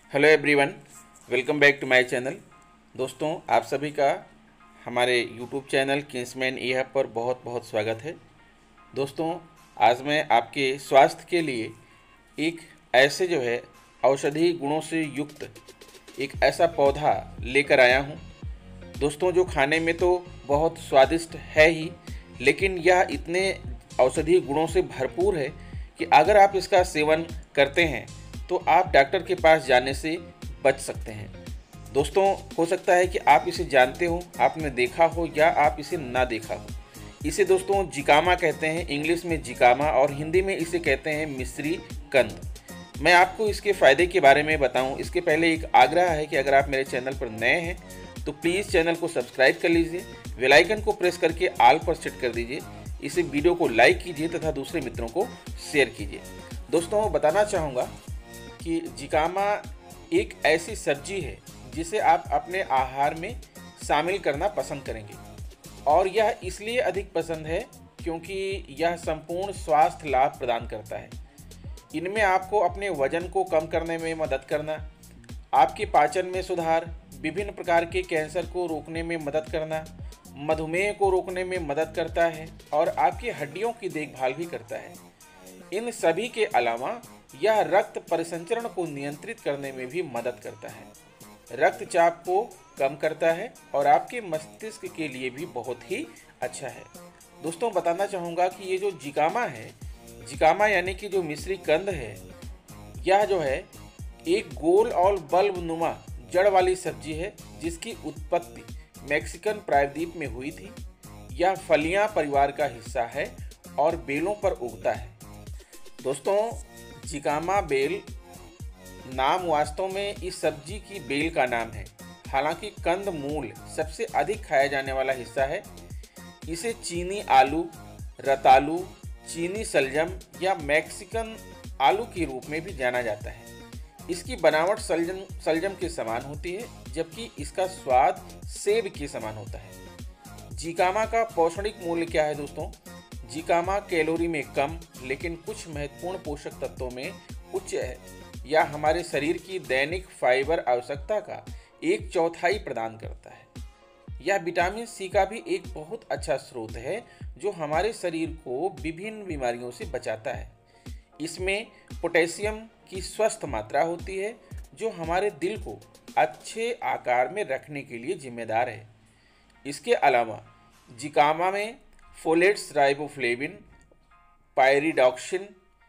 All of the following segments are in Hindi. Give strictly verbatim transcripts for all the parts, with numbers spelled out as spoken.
Hello everyone, welcome back to my channel. दोस्तों, आप सभी का हमारे YouTube channel Kingsman E hub पर बहुत बहुत स्वागत है। दोस्तों, आज मैं आपके स्वास्थ्य के लिए एक ऐसे जो है औषधि गुणों से युक्त एक ऐसा पौधा लेकर आया हूँ। दोस्तों, जो खाने में तो बहुत स्वादिष्ट है ही, लेकिन यह इतने औषधि गुणों से भरपूर है कि अगर आप इसका सेवन करते हैं तो आप डॉक्टर के पास जाने से बच सकते हैं। दोस्तों, हो सकता है कि आप इसे जानते हो, आपने देखा हो या आप इसे ना देखा हो। इसे दोस्तों जिकामा कहते हैं, इंग्लिश में जिकामा, और हिंदी में इसे कहते हैं मिस्री कंद। मैं आपको इसके फ़ायदे के बारे में बताऊं, इसके पहले एक आग्रह है कि अगर आप मेरे चैनल पर नए हैं तो प्लीज़ चैनल को सब्सक्राइब कर लीजिए, बेल आइकन को प्रेस करके आल पर सेट कर दीजिए, इसे वीडियो को लाइक कीजिए तथा दूसरे मित्रों को शेयर कीजिए। दोस्तों, बताना चाहूँगा कि जिकामा एक ऐसी सब्जी है जिसे आप अपने आहार में शामिल करना पसंद करेंगे, और यह इसलिए अधिक पसंद है क्योंकि यह संपूर्ण स्वास्थ्य लाभ प्रदान करता है। इनमें आपको अपने वजन को कम करने में मदद करना, आपके पाचन में सुधार, विभिन्न प्रकार के कैंसर को रोकने में मदद करना, मधुमेह को रोकने में मदद करता है और आपकी हड्डियों की देखभाल भी करता है। इन सभी के अलावा यह रक्त परिसंचरण को नियंत्रित करने में भी मदद करता है, रक्तचाप को कम करता है और आपके मस्तिष्क के लिए भी बहुत ही अच्छा है। दोस्तों, बताना चाहूँगा कि ये जो जिकामा है, जिकामा यानी कि जो मिस्री कंद है, यह जो है एक गोल और बल्ब नुमा जड़ वाली सब्जी है जिसकी उत्पत्ति मैक्सिकन प्रायद्वीप में हुई थी। यह फलियां परिवार का हिस्सा है और बेलों पर उगता है। दोस्तों, जिकामा बेल नाम वास्तव में इस सब्जी की बेल का नाम है, हालांकि कंद मूल सबसे अधिक खाया जाने वाला हिस्सा है। इसे चीनी आलू, रतालू, चीनी सलजम या मैक्सिकन आलू के रूप में भी जाना जाता है। इसकी बनावट सलजम सलजम के समान होती है, जबकि इसका स्वाद सेब के समान होता है। जिकामा का पौष्टिक मूल्य क्या है दोस्तों? जिकामा कैलोरी में कम लेकिन कुछ महत्वपूर्ण पोषक तत्वों में उच्च है। यह हमारे शरीर की दैनिक फाइबर आवश्यकता का एक चौथाई प्रदान करता है। यह विटामिन सी का भी एक बहुत अच्छा स्रोत है जो हमारे शरीर को विभिन्न बीमारियों से बचाता है। इसमें पोटेशियम की स्वस्थ मात्रा होती है जो हमारे दिल को अच्छे आकार में रखने के लिए जिम्मेदार है। इसके अलावा जिकामा में folates, riboflavin, pyridoxine,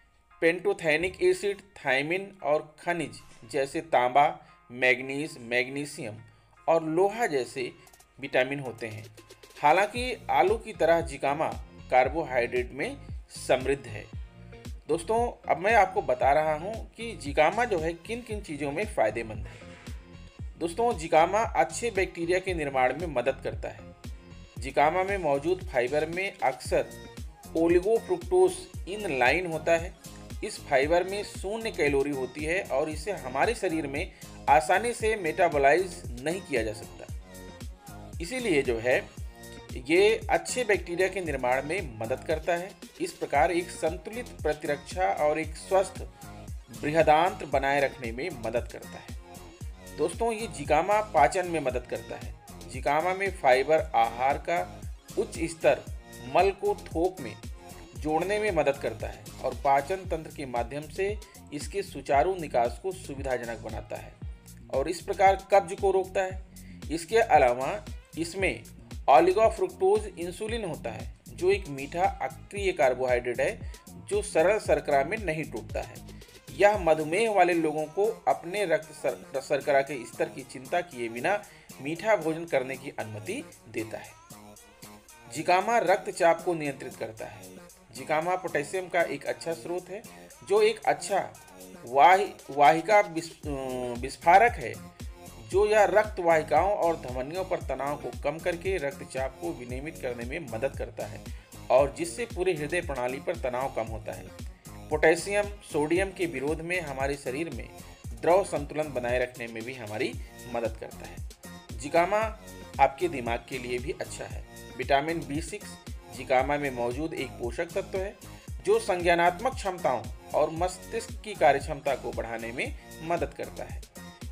pantothenic acid, thiamine और खनिज जैसे तांबा, मैग्नीज, मैग्नीशियम और लोहा जैसे विटामिन होते हैं। हालांकि आलू की तरह जिकामा कार्बोहाइड्रेट में समृद्ध है। दोस्तों, अब मैं आपको बता रहा हूं कि जिकामा जो है किन किन चीज़ों में फ़ायदेमंद है। दोस्तों, जिकामा अच्छे बैक्टीरिया के निर्माण में मदद करता है। जिकामा में मौजूद फाइबर में अक्सर ओलिगोफ्रुक्टोज इन लाइन होता है। इस फाइबर में शून्य कैलोरी होती है और इसे हमारे शरीर में आसानी से मेटाबॉलाइज नहीं किया जा सकता। इसीलिए जो है ये अच्छे बैक्टीरिया के निर्माण में मदद करता है। इस प्रकार एक संतुलित प्रतिरक्षा और एक स्वस्थ बृहदांत्र बनाए रखने में मदद करता है। दोस्तों, ये जिकामा पाचन में मदद करता है। जिकामा में फाइबर आहार का उच्च स्तर मल को थोक में जोड़ने में मदद करता है और पाचन तंत्र के माध्यम से इसके सुचारू निकास को सुविधाजनक बनाता है और इस प्रकार कब्ज को रोकता है। इसके अलावा इसमें ऑलिगोफ्रुक्टोज इंसुलिन होता है जो एक मीठा अक्रिय कार्बोहाइड्रेट है जो सरल शर्करा में नहीं टूटता है। यह मधुमेह वाले लोगों को अपने रक्त शर्करा के स्तर की चिंता किए बिना मीठा भोजन करने की अनुमति देता है। जिकामा रक्तचाप को नियंत्रित करता है। जिकामा पोटेशियम का एक अच्छा स्रोत है जो एक अच्छा वाहि वाहिका विस्फारक है जो यह रक्त वाहिकाओं और धमनियों पर तनाव को कम करके रक्तचाप को विनियमित करने में मदद करता है और जिससे पूरे हृदय प्रणाली पर तनाव कम होता है। पोटेशियम सोडियम के विरोध में हमारे शरीर में द्रव संतुलन बनाए रखने में भी हमारी मदद करता है। जिकामा आपके दिमाग के लिए भी अच्छा है। विटामिन बी सिक्स जिकामा में मौजूद एक पोषक तत्व है जो संज्ञानात्मक क्षमताओं और मस्तिष्क की कार्यक्षमता को बढ़ाने में मदद करता है।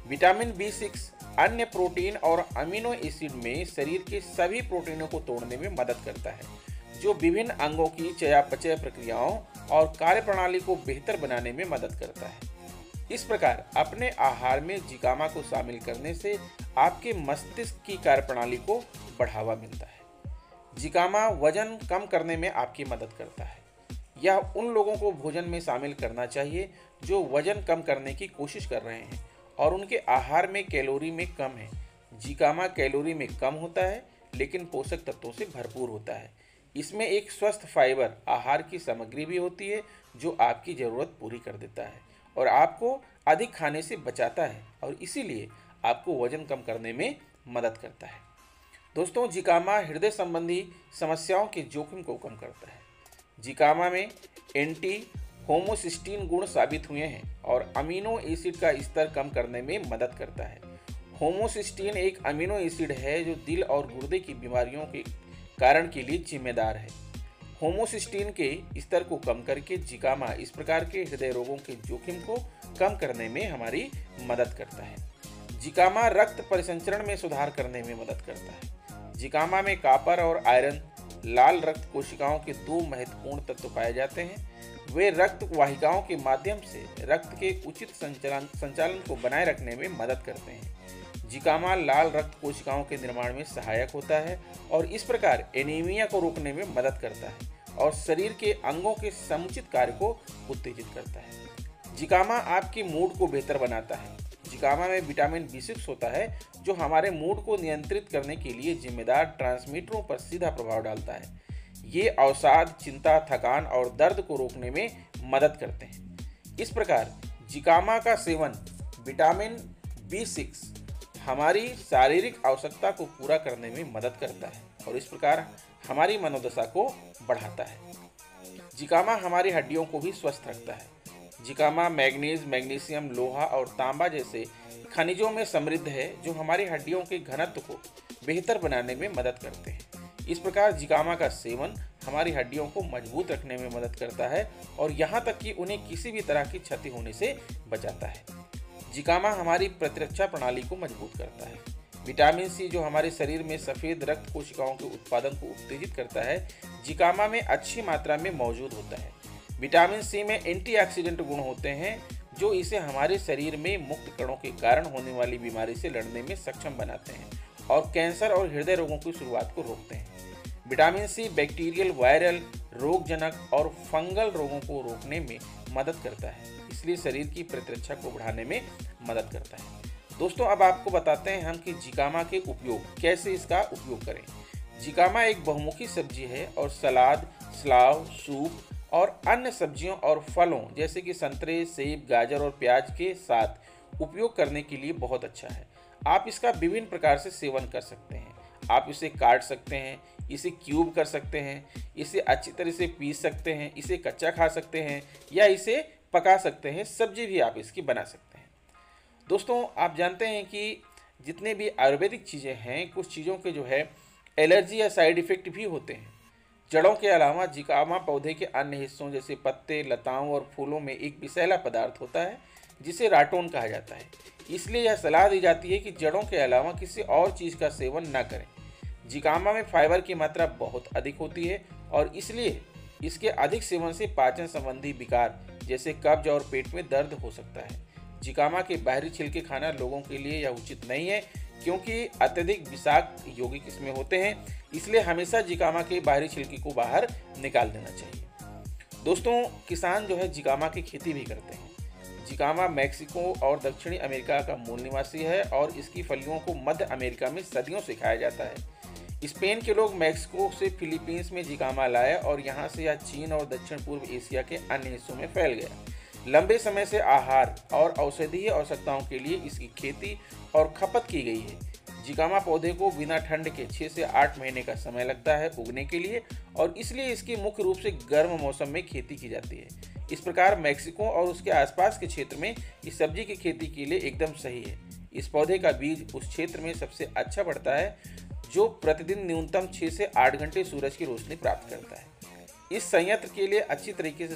विटामिन बी सिक्स अन्य प्रोटीन और अमीनो एसिड में शरीर के सभी प्रोटीनों को तोड़ने में मदद करता है, जो विभिन्न अंगों की चयापचय प्रक्रियाओं और कार्यप्रणाली को बेहतर बनाने में मदद करता है। इस प्रकार अपने आहार में जिकामा को शामिल करने से आपके मस्तिष्क की कार्यप्रणाली को बढ़ावा मिलता है। जिकामा वजन कम करने में आपकी मदद करता है। यह उन लोगों को भोजन में शामिल करना चाहिए जो वजन कम करने की कोशिश कर रहे हैं और उनके आहार में कैलोरी में कम है। जिकामा कैलोरी में कम होता है लेकिन पोषक तत्वों से भरपूर होता है। इसमें एक स्वस्थ फाइबर आहार की सामग्री भी होती है जो आपकी ज़रूरत पूरी कर देता है और आपको अधिक खाने से बचाता है और इसीलिए आपको वजन कम करने में मदद करता है। दोस्तों, जिकामा हृदय संबंधी समस्याओं के जोखिम को कम करता है। जिकामा में एंटी होमोसिस्टीन गुण साबित हुए हैं और अमीनो एसिड का स्तर कम करने में मदद करता है। होमोसिस्टीन एक अमीनो एसिड है जो दिल और गुर्दे की बीमारियों के कारण के लिए जिम्मेदार है। होमोसिस्टीन के स्तर को कम करके जिकामा इस प्रकार के हृदय रोगों के जोखिम को कम करने में हमारी मदद करता है। जिकामा रक्त परिसंचरण में सुधार करने में मदद करता है। जिकामा में कॉपर और आयरन लाल रक्त कोशिकाओं के दो महत्वपूर्ण तत्व पाए जाते हैं। वे रक्त वाहिकाओं के माध्यम से रक्त के उचित संचालन संचालन को बनाए रखने में मदद करते हैं। जिकामा लाल रक्त कोशिकाओं के निर्माण में सहायक होता है और इस प्रकार एनीमिया को रोकने में मदद करता है और शरीर के अंगों के समुचित कार्य को उत्तेजित करता है। जिकामा आपके मूड को बेहतर बनाता है। जिकामा में विटामिन बी सिक्स होता है जो हमारे मूड को नियंत्रित करने के लिए जिम्मेदार ट्रांसमीटरों पर सीधा प्रभाव डालता है। ये अवसाद, चिंता, थकान और दर्द को रोकने में मदद करते हैं। इस प्रकार जिकामा का सेवन विटामिन बी सिक्स हमारी शारीरिक आवश्यकता को पूरा करने में मदद करता है और इस प्रकार हमारी मनोदशा को बढ़ाता है। जिकामा हमारी हड्डियों को भी स्वस्थ रखता है। जिकामा मैग्नीज, मैग्नीशियम, लोहा और तांबा जैसे खनिजों में समृद्ध है जो हमारी हड्डियों के घनत्व को बेहतर बनाने में मदद करते हैं। इस प्रकार जिकामा का सेवन हमारी हड्डियों को मजबूत रखने में मदद करता है और यहाँ तक कि उन्हें किसी भी तरह की क्षति होने से बचाता है। जिकामा हमारी प्रतिरक्षा प्रणाली को मजबूत करता है। विटामिन सी जो हमारे शरीर में सफ़ेद रक्त कोशिकाओं के उत्पादन को उत्तेजित करता है, जिकामा में अच्छी मात्रा में मौजूद होता है। विटामिन सी में एंटीऑक्सीडेंट गुण होते हैं जो इसे हमारे शरीर में मुक्त कणों के कारण होने वाली बीमारी से लड़ने में सक्षम बनाते हैं और कैंसर और हृदय रोगों की शुरुआत को रोकते हैं। विटामिन सी बैक्टीरियल, वायरल, रोगजनक और फंगल रोगों को रोकने में मदद करता है, इसलिए शरीर की प्रतिरक्षा को बढ़ाने में मदद करता है। दोस्तों, अब आपको बताते हैं हम कि जिकामा के उपयोग, कैसे इसका उपयोग करें। जिकामा एक बहुमुखी सब्जी है और सलाद, सलाव, सूप और अन्य सब्जियों और फलों जैसे कि संतरे, सेब, गाजर और प्याज के साथ उपयोग करने के लिए बहुत अच्छा है। आप इसका विभिन्न प्रकार से सेवन कर सकते हैं। आप इसे काट सकते हैं, इसे क्यूब कर सकते हैं, इसे अच्छी तरह से पीस सकते हैं, इसे कच्चा खा सकते हैं या इसे पका सकते हैं। सब्जी भी आप इसकी बना सकते हैं। दोस्तों, आप जानते हैं कि जितने भी आयुर्वेदिक चीज़ें हैं, कुछ चीज़ों के जो है एलर्जी या साइड इफ़ेक्ट भी होते हैं। जड़ों के अलावा जिकामा पौधे के अन्य हिस्सों जैसे पत्ते, लताओं और फूलों में एक विषैला पदार्थ होता है जिसे राटोन कहा जाता है। इसलिए यह सलाह दी जाती है कि जड़ों के अलावा किसी और चीज़ का सेवन न करें। जिकामा में फाइबर की मात्रा बहुत अधिक होती है और इसलिए इसके अधिक सेवन से पाचन संबंधी विकार जैसे कब्ज और पेट में दर्द हो सकता है। जिकामा के बाहरी छिलके खाना लोगों के लिए यह उचित नहीं है क्योंकि अत्यधिक विषाक्त यौगिक इसमें होते हैं, इसलिए हमेशा जिकामा के बाहरी छिलके को बाहर निकाल देना चाहिए। दोस्तों, किसान जो है जिकामा की खेती भी करते हैं। जिकामा मैक्सिको और दक्षिणी अमेरिका का मूल निवासी है और इसकी फलियों को मध्य अमेरिका में सदियों से खाया जाता है। स्पेन के लोग मैक्सिको से फिलीपींस में जिकामा लाए और यहाँ से यह चीन और दक्षिण पूर्व एशिया के अन्य हिस्सों में फैल गया। लंबे समय से आहार और औषधीय आवश्यकताओं के लिए इसकी खेती और खपत की गई है। जिकामा पौधे को बिना ठंड के छः से आठ महीने का समय लगता है उगने के लिए और इसलिए इसकी मुख्य रूप से गर्म मौसम में खेती की जाती है। इस प्रकार मैक्सिको और उसके आसपास के क्षेत्र में इस सब्जी की खेती के लिए एकदम सही है। इस पौधे का बीज उस क्षेत्र में सबसे अच्छा बढ़ता है जो प्रतिदिन न्यूनतम छः से आठ घंटे सूरज की रोशनी प्राप्त करता है। इस संयंत्र के लिए अच्छी तरीके से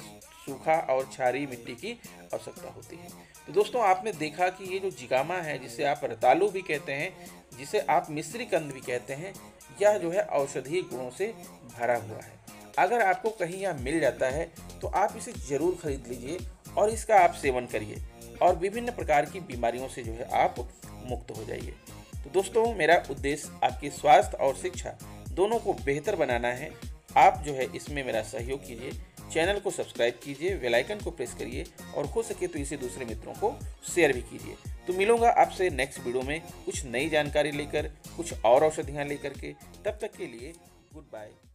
सूखा और क्षारीय मिट्टी की आवश्यकता होती है। तो दोस्तों आपने देखा कि ये जो जिगामा है, जिसे आप रतालू भी कहते हैं, जिसे आप मिस्री कंद भी कहते हैं, यह जो है औषधीय गुणों से भरा हुआ है। अगर आपको कहीं यह मिल जाता है तो आप इसे ज़रूर खरीद लीजिए और इसका आप सेवन करिए और विभिन्न प्रकार की बीमारियों से जो है आप मुक्त हो जाइए। तो दोस्तों मेरा उद्देश्य आपके स्वास्थ्य और शिक्षा दोनों को बेहतर बनाना है। आप जो है इसमें मेरा सहयोग कीजिए, चैनल को सब्सक्राइब कीजिए, बेल आइकन को प्रेस करिए और हो सके तो इसे दूसरे मित्रों को शेयर भी कीजिए। तो मिलूंगा आपसे नेक्स्ट वीडियो में कुछ नई जानकारी लेकर, कुछ और औषधियाँ लेकर के। तब तक के लिए गुड बाय।